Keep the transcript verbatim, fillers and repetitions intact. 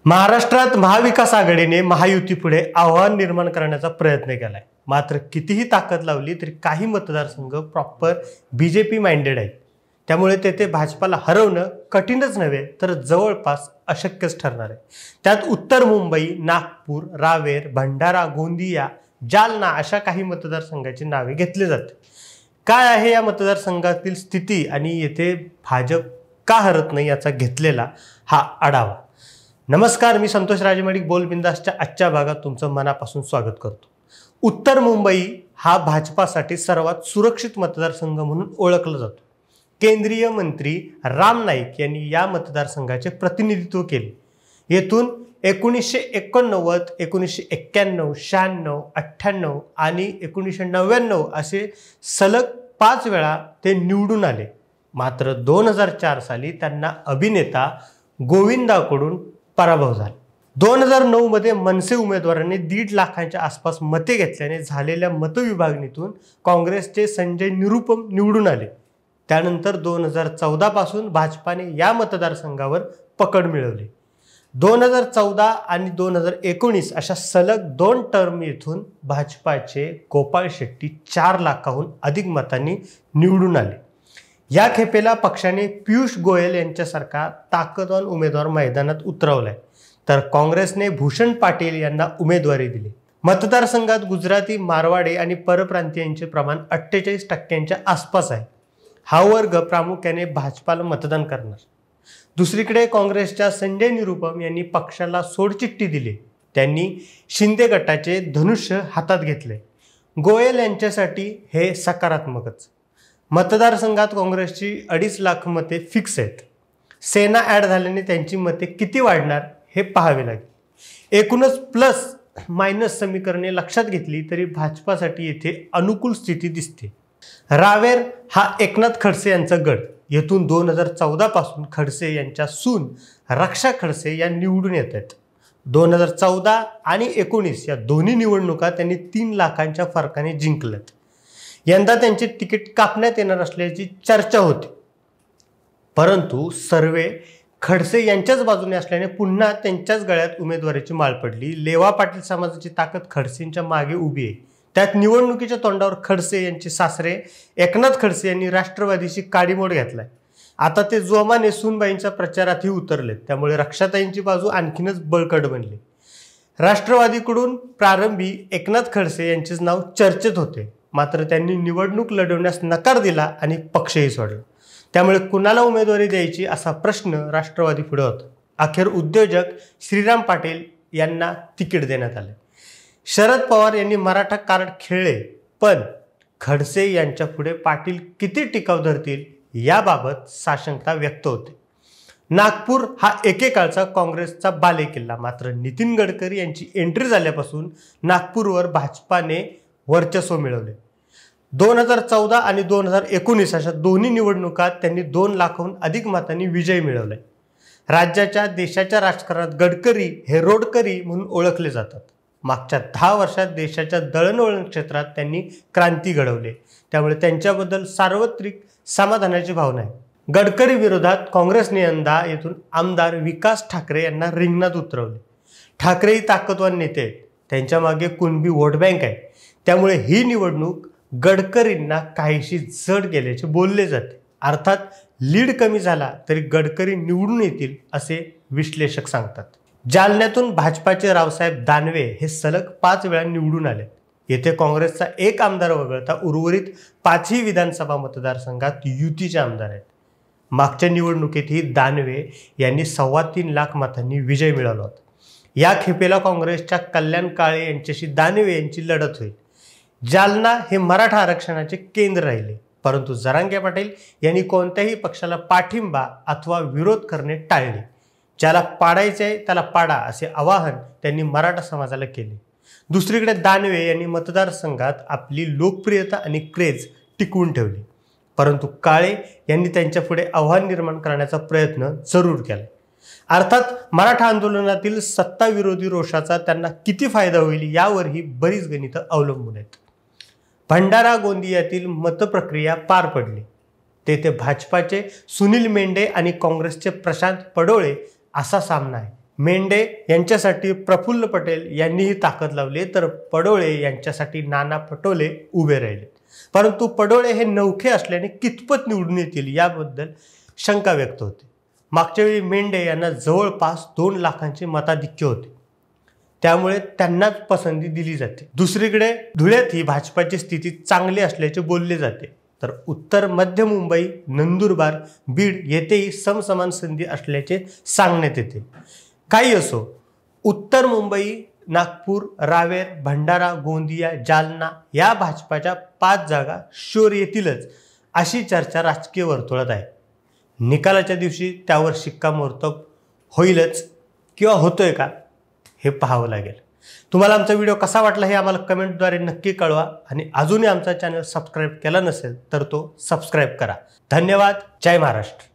महाराष्ट्रात महाविकास आघाडीने महायुतीपुढे आव्हान निर्माण करण्याचा प्रयत्न केलाय। मात्र कितीही ताकद लावली तरी काही मतदारसंघ प्रॉपर बीजेपी माइंडेड आहेत। त्यामुळे तेथे भाजपाला हरवणं कठीणच नव्हे तर जवळपास अशक्यच ठरणार आहे। त्यात उत्तर मुंबई, नागपूर, रावेर, भंडारा, गोंदिया, जालना अशा काही मतदारसंघाची नावे घेतली जाते। काय आहे या मतदारसंघातील स्थिती आणि येथे भाजप का हरत नाही याचा घेतलेला हा आढावा। नमस्कार, मी संतोष राजमडिक बोलबिंदासच्या आजच्या भागात तुमचं मनापासून स्वागत करतो। उत्तर मुंबई हा भाजपासाठी सर्वात सुरक्षित मतदारसंघ म्हणून ओळखला जातो। केंद्रीय मंत्री राम नाईक यांनी या मतदारसंघाचे प्रतिनिधित्व केले। येथून एकोणीसशे एकोणनव्वद, एकोणीसशे एक्क्याण्णव, शहाण्णव, अठ्ठ्याण्णव आणि एकोणीसशे नव्याण्णव असे सलग पाच वेळा ते निवडून आले। मात्र दोन हजार चार साली त्यांना अभिनेता गोविंदाकडून पराभव झाला। दोन हजार नऊ मध्ये मनसे उमेदवारांनी दीड लाखांच्या आसपास मते घेतल्याने झालेल्या मतविभागणीतून काँग्रेसचे संजय निरुपम निवडून आले। त्यानंतर दोन हजार चौदा पासून भाजपाने या मतदारसंघावर पकड मिळवली। दोन हजार चौदा आणि दोन हजार एकोणीस अशा सलग दोन टर्म येथून भाजपाचे गोपाळ शेट्टी चार लाखाहून अधिक मतांनी निवडून आले। या खेपेला पक्षाने पियुष गोयल यांच्यासारखा ताकदवान उमेदवार मैदानात उतरवलाय, तर काँग्रेसने भूषण पाटील यांना उमेदवारी दिली। मतदारसंघात गुजराती, मारवाडी आणि परप्रांतीयांचे प्रमाण अठ्ठेचाळीस टक्क्यांच्या आसपास आहे। हा वर्ग प्रामुख्याने भाजपाला मतदान करणार। दुसरीकडे काँग्रेसच्या संजय निरुपम यांनी पक्षाला सोडचिठ्ठी दिली। त्यांनी शिंदे गटाचे धनुष्य हातात घेतले। गोयल यांच्यासाठी हे सकारात्मकच। मतदारसंघात काँग्रेसची अडीच लाख मते फिक्स आहेत। सेना ॲड झाल्याने त्यांची मते किती वाढणार हे पाहावे लागेल। एकूणच प्लस मायनस समीकरणे लक्षात घेतली तरी भाजपासाठी येथे अनुकूल स्थिती दिसते। रावेर हा एकनाथ खडसे यांचा गड। येथून दोन हजार चौदा पासून खडसे यांच्या सून रक्षा खडसे या निवडून येत आहेत। दोन हजार चौदा आणि एकोणीस या दोन्ही निवडणुका त्यांनी तीन लाखांच्या फरकाने जिंकल्यात। यंदा त्यांचे तिकीट कापण्यात येणार असल्याची चर्चा होती, परंतु सर्वे खडसे यांच्याच बाजूने असल्याने पुन्हा त्यांच्याच गळ्यात उमेदवारीची माळ पडली। लेवा पाटील समाजाची ताकद खडसेंच्या मागे उभी आहे। त्यात निवडणुकीच्या तोंडावर खडसे यांचे सासरे एकनाथ खडसे यांनी राष्ट्रवादीची काडीमोड घेतलाय। आता ते जोमाने सूनबाईंच्या प्रचारातही उतरलेत, त्यामुळे रक्षाताईंची बाजू आणखीनच बळकट बनली। राष्ट्रवादीकडून प्रारंभी एकनाथ खडसे यांचेच नाव चर्चेत होते, मात्र त्यांनी निवडणूक लढवण्यास नकार दिला आणि पक्षही सोडला। त्यामुळे कुणाला उमेदवारी द्यायची असा प्रश्न राष्ट्रवादी पुढे होता। अखेर उद्योजक श्रीराम पाटील यांना तिकीट देण्यात आले। शरद पवार यांनी मराठा कार्ड खेळले, पण खडसे यांच्या पुढे पाटील किती टिकाव धरतील याबाबत साशंकता व्यक्त होते। नागपूर हा एकेकाळचा काँग्रेसचा बालेकिल्ला, मात्र नितीन गडकरी यांची एंट्री झाल्यापासून नागपूरवर भाजपाने वर्चस्व मिळवले। दोन हजार चौदा आणि दोन हजार एकोणीस अशा दोन्ही निवडणुकात त्यांनी दोन लाखाहून अधिक मतांनी विजय मिळवलाय। राज्याच्या देशाच्या राजकारणात गडकरी हे रोडकरी म्हणून ओळखले जातात। मागच्या दहा वर्षात देशाच्या दळणवळण क्षेत्रात त्यांनी क्रांती घडवली, त्यामुळे त्यांच्याबद्दल सार्वत्रिक समाधानाची भावना आहे। गडकरी विरोधात काँग्रेसने यंदा येथून आमदार विकास ठाकरे यांना रिंगणात उतरवले। ठाकरेही ताकदवान नेते आहेत, त्यांच्या मागे कुणबी वोट बँक आहे, त्यामुळे ही निवडणूक गडकरींना काहीशी जड गेल्याचे बोलले जाते। अर्थात लीड कमी झाला तरी गडकरी निवडून येतील असे विश्लेषक सांगतात। जालन्यातून भाजपाचे रावसाहेब दानवे हे सलग पाच वेळा निवडून आले। येथे काँग्रेसचा एक आमदार वगळता उर्वरित पाचही विधानसभा मतदारसंघात युतीचे आमदार आहेत। मागच्या निवडणुकीतही दानवे यांनी सव्वा तीन लाख मतांनी विजय मिळवला होता। या खेपेला काँग्रेसच्या कल्याण काळे यांच्याशी दानवे यांची लढत होईल। जालना हे मराठा आरक्षणाचे केंद्र राहिले, परंतु जरांगे पाटील यांनी कोणत्याही पक्षाला पाठिंबा अथवा विरोध करणे टाळले। ज्याला पाडायचे आहे त्याला पाडा असे आवाहन त्यांनी मराठा समाजाला केले। दुसरीकडे दानवे यांनी मतदारसंघात आपली लोकप्रियता आणि क्रेज टिकवून ठेवली, परंतु काळे यांनी त्यांच्या पुढे आव्हान निर्माण करण्याचा प्रयत्न जरूर केला। अर्थात मराठा आंदोलनातील सत्ताविरोधी रोषाचा त्यांना किती फायदा होईल यावरही बरीच गणितं अवलंबून आहेत। भंडारा गोंदियातील मतप्रक्रिया पार पडली। तेथे भाजपाचे सुनील मेंढे आणि काँग्रेसचे प्रशांत पडोळे असा सामना आहे। मेंढे यांच्यासाठी प्रफुल्ल पटेल यांनीही ताकद लावली, तर पडोळे यांच्यासाठी नाना पटोले उभे राहिले. परंतु पडोळे हे नवखे असल्याने कितपत निवडून येतील याबद्दल शंका व्यक्त होते. मागच्या वेळी मेंढे यांना जवळपास दोन लाखांचे मताधिक्य होते, त्यामुळे त्यांनाच पसंती दिली जाते. दुसरीकडे धुळ्यात ही भाजपाची स्थिती चांगली असल्याचे बोलले जाते, तर उत्तर मध्य मुंबई, नंदुरबार, बीड येथेही समसमान संधी असल्याचे सांगण्यात येते. काही असो, उत्तर मुंबई, नागपूर, रावेर, भंडारा, गोंदिया, जालना या भाजपाच्या पाच जागा शोर येतीलच अशी चर्चा राजकीय वर्तुळात आहे. निकालाच्या दिवशी त्यावर शिक्कामोर्तब होईलच किंवा होतोय का हे पाहावं लागेल. तुम्हाला आमचा व्हिडिओ कसा वाटला हे आम्हाला कमेंटद्वारे नक्की कळवा आणि अजूनही आमचा चॅनल सबस्क्राईब केला नसेल तर तो सबस्क्राईब करा. धन्यवाद. जय महाराष्ट्र.